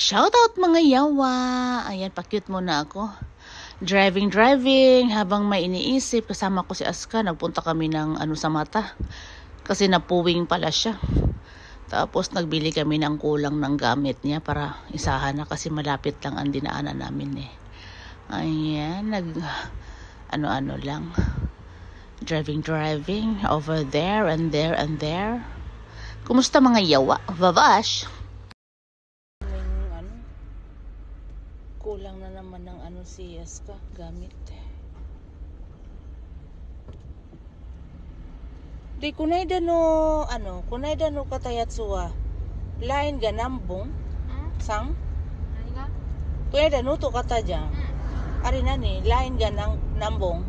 Shoutout mga yawa! Ayan, pa-cute muna ako. Driving habang may iniisip. Kasama ko si Aska. Nagpunta kami ng sa mata. Kasi napuwing pala siya. Tapos nagbili kami ng kulang ng gamit niya para isahan na kasi malapit lang ang dinaanan namin eh. Ayan, ano lang. Driving over there and there and there. Kumusta mga yawa? Vavash! Kulang na naman ng si Aska gamit. Di kunay no katayatsuwa. Lain ga nambong? Sang? Kunay no to kata dyan. Ari nani, lain ga nambong.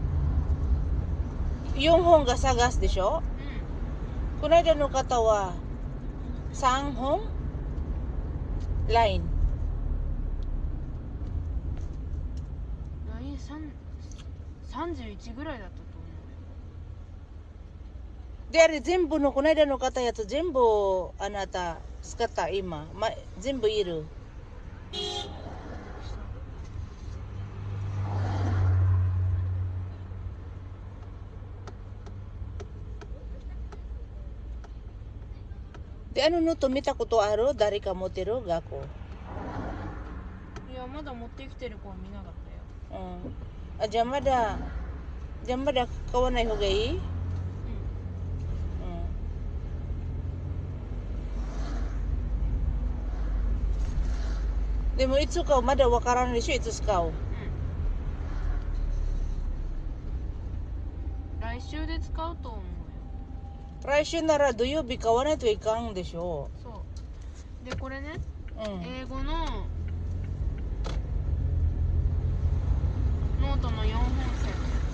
Yung hong gasagas di siyo? Kunay no katawa. Sang hong? Lain. 31ぐらいだったと思う。 であれ全部のこの間の方やつ全部あなた使った今、全部いる。であのノート見たことある？誰か持ってる？学校。 いやまだ持ってきてる子は見なかったよ。 じゃあまだ買わない方がいい？でもいつ買うまだわからないでしょ、いつ使う？ 来週で使うと思うよ。 来週なら土曜日買わないといかんでしょ。 そうでこれね、英語のノートの4本線。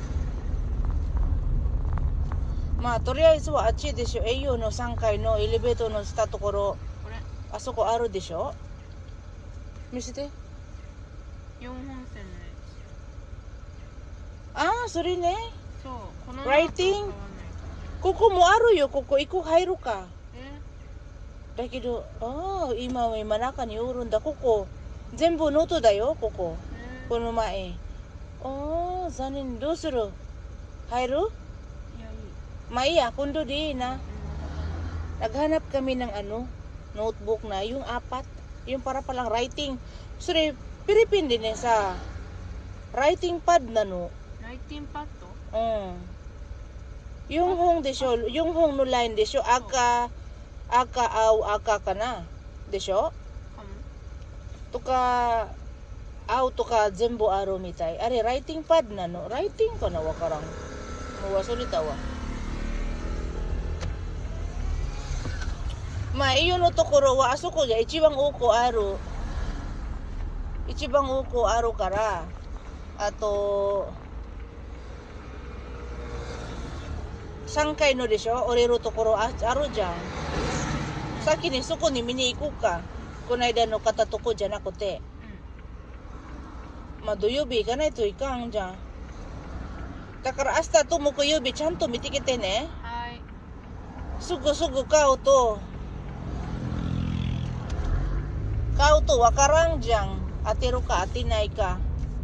まあとりあえずはあっちでしょ。栄養の3階のエレベーターの下ところ、 これあそこあるでしょ。見せて。 4本線のやつ。 ああ、それね。 そう、このライティングここもあるよ。ここ1個入るか。だけど今中におるんだ。ここ全部ノートだよ。こここの前。残念。どうする？入る？ いやいい。 まあいいや、今度でいいな。Naghanap kami ng notebook na yung 4, yung para palang writing. Sorry, Philippine din eh sa writing pad na no. Writing pad to? Yung hong desyo, yung hong no line desyo, aka ka na. Desyo? To ka全部あるみたい。あれライティングパッドなの？ライティングかな？わからん。もう忘れたわ。まあiyonのところはあそこが一番多くあるから、あと3階のでしょ？降りるところあるじゃん。先にそこに見に行こうか。この間の方とこじゃなくて。まあ土曜日行かないといかんじゃん。だから明日と木曜日ちゃんと見てきてね。 はい。 すぐ買うとわからんじゃん。当てるか当てないか。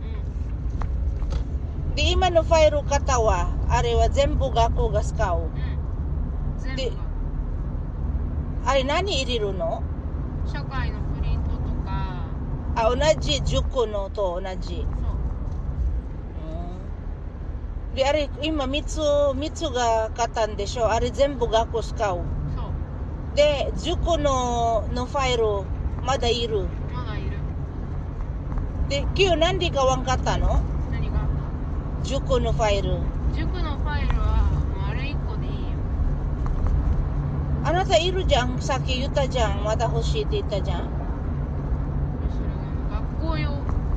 で今のファイル型はあれは全部学校が使う。であれ何入れるの？ 社会のプリントとか。 同じ塾のと同じ。であれ今3つが買ったんでしょ。あれ全部学校使う。 そうで塾のファイルまだいる。 まだいる。 で今日何で買わんかったの？ 何が？ 塾のファイル。 塾のファイルはあれ1個でいいよ。 あなたいるじゃん。さっき言ったじゃん。まだ欲しいって言ったじゃん。 学校用。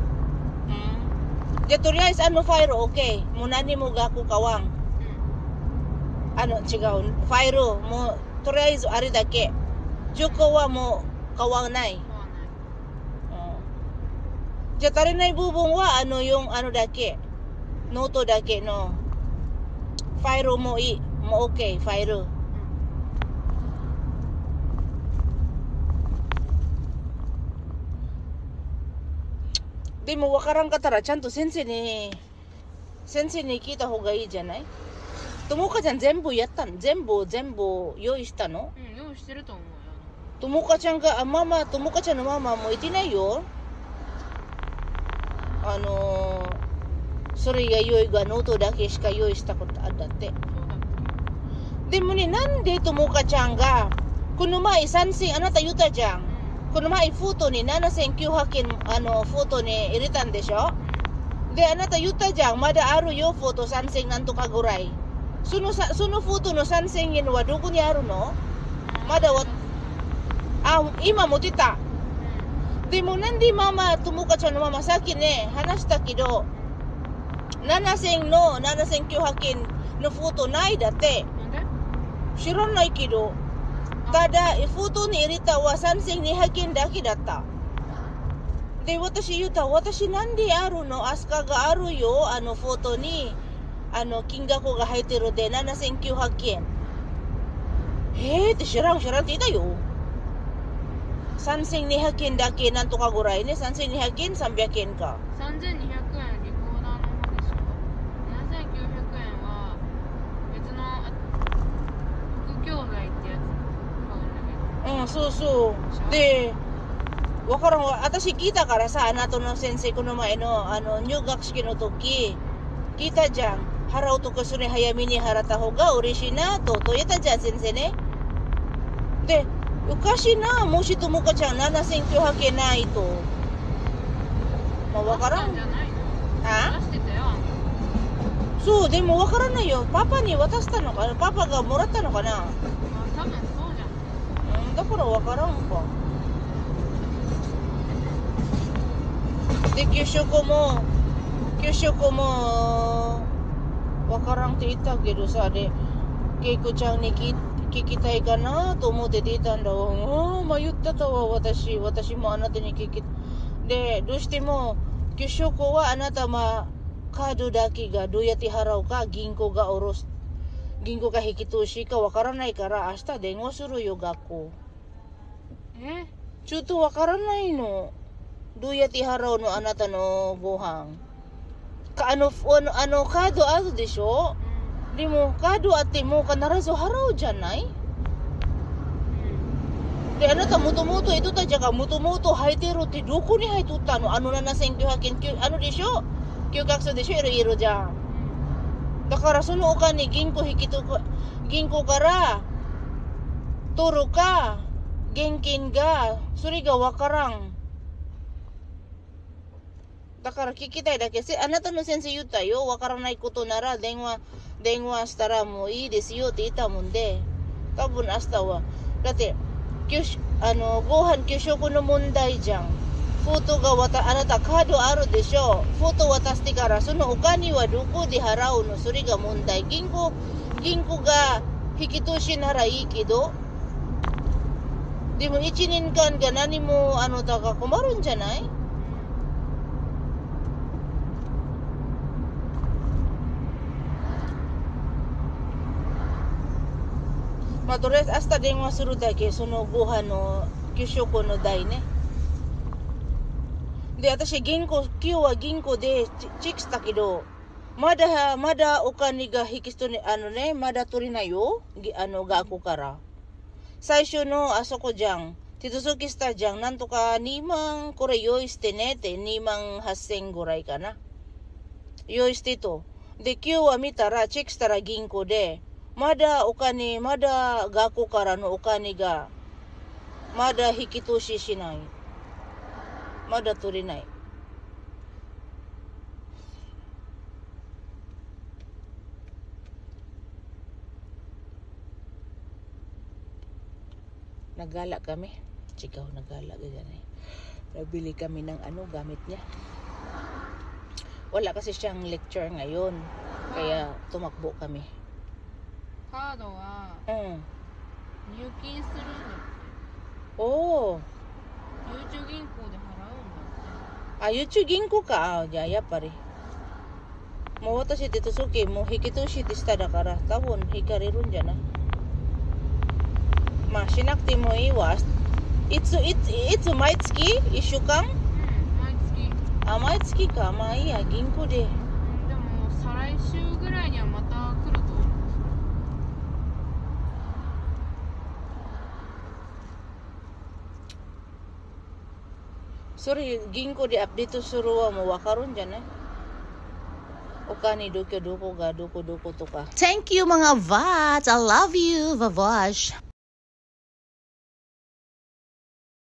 じゃあとりあえずファイル OK。もう何も学校買わん。違う。ファイルもうとりあえずあれだけ。塾はもう買わない。じゃあ足りない部分はyungだけ。ノートだけのファイルもいい。もう OK。ファイル。 でもわからんかったらちゃんと先生に聞いた方がいいじゃない？ともかちゃん全部やったの？全部用意したの？ うん、用意してると思うよ。 ともかちゃんが、ともかちゃんのママもいてないよ。それが用意がノートだけしか用意したことあったって。 そうだっでもね、なんでともかちゃんが、この前あなた言ったじゃん。この前封筒に7900円、封筒に入れたんでしょ？で、あなた言ったじゃん。まだあるよ、封筒3000なんとかぐらい。その封筒の3000円はどこにあるの？まだ今持ってた。でもなんでともかちゃんのママさっきね、話したけど、7900円の封筒ないだって。 なんで？ 知らないけど、ただ、封筒に入れたは3200円だけだった。で、私言った、私なんであるの？アスカがあるよ、封筒に、金額が入ってるで7900円。って知らんって言ったよ。3200円だけなんとかぐらいね。3200円、300円か。 3200円リコーダーの方でしょ。7900円は別の副教材ってやつ買うんだけど。 そうそう。で、わからんわ。私聞いたからさ、あなたの先生この前の入学式の時、聞いたじゃん。払うとかそれ早めに払った方が嬉しいなと言ったじゃん、先生ね。で、おかしいな、もしともかちゃん7900円ないと。わからん。 じゃないの？ あ？ 出してたよ。 そう、でもわからないよ。パパに渡したのかな？パパがもらったのかな？ 多分そうじゃん。 だからわからんか。で、給食も、わからんって言ったけどさ、で、ケイコちゃんに聞きたいかなと思って出たんだわ。迷ったたわ、私もあなたにで、どうしても、給食はあなたカードだけがどうやって払うか、銀行が引き通しかわからないから、明日電話するよ、学校。ちょっとわからないの。どうやって払うの、あなたのご飯。カードあるでしょ？でも、カードあっても必ず払うじゃない？で、あなたもともと江戸たちがもともと入ってるってどこに入っとったの？7900円、でしょ？休学数でしょ？いろじゃん。だからそのお金銀行から取るか、現金が、それがわからん。だから聞きたいだけ。あなたの先生言ったよ。わからないことなら電話したらもういいですよって言ったもんで。多分明日は。だって、ご飯給食の問題じゃん。封筒があなたカードあるでしょ。封筒渡してからそのお金はどこで払うの？それが問題。銀行が引き通しならいいけど。でも1年間が何もあなたが困るんじゃない？とりあえず明日電話するだけ、そのご飯の給食の代ね。で、私今日は銀行でチェックしたけど、まだお金が引き取り、まだ取れないよ。学校から。最初のあそこじゃん。手続きしたじゃん。なんとか2万、これ用意してねって、2万8000ぐらいかな。用意してと。で、今日は見たら、チェックしたら銀行で、まだ学校からのお金が、まだ引き通ししない。まだ取れない。Nagala kami. Chikaw, nagala ganyan eh. Nabili kami ng gamit niya. Wala kasi siyang lecture ngayon. Kaya tumakbo kami. カードは入金するんだって。 おー。 ゆうちょ銀行で払うんだって。 ゆうちょ銀行か。じゃあやっぱり。もう私手続きもう引き通しでしただから、多分引かれるんじゃない？しなくてもいいわ。いつ毎月？1週間？ 毎月。 毎月か。まあいいや、銀行で。 でも再来週ぐらいにはまた来ると思う。 それ銀行でアップデートするはもうわかるんじゃない？お金どこがどことか。Thank you mga vats. I love you. Vavash.